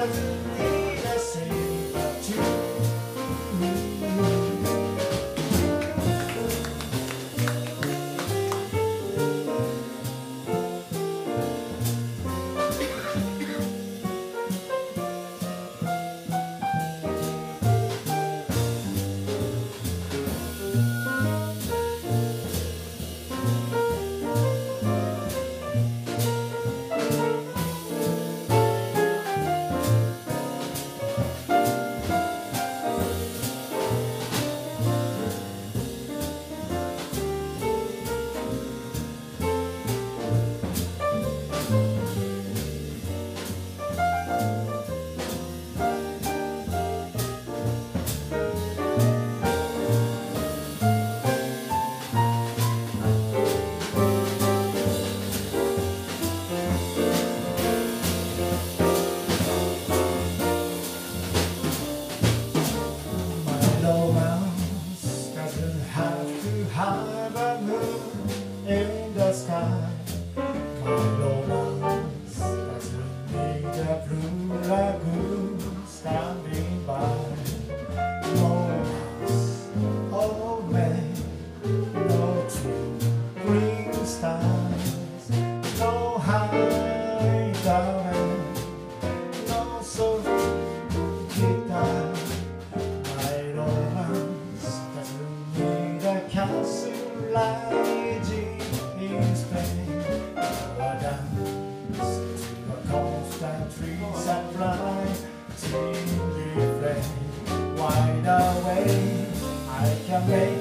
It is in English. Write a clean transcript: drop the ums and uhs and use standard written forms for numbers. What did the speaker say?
doesn't need a thing but you. Romance doesn't have to have a moon in the sky. My romance doesn't need a blue lagoon standing by. No house, oh man, no tree, green stars, no high down, no soft guitar. Castle lighting in Spain, a dance to a constant trees and fly, sing the flame wide away. I can make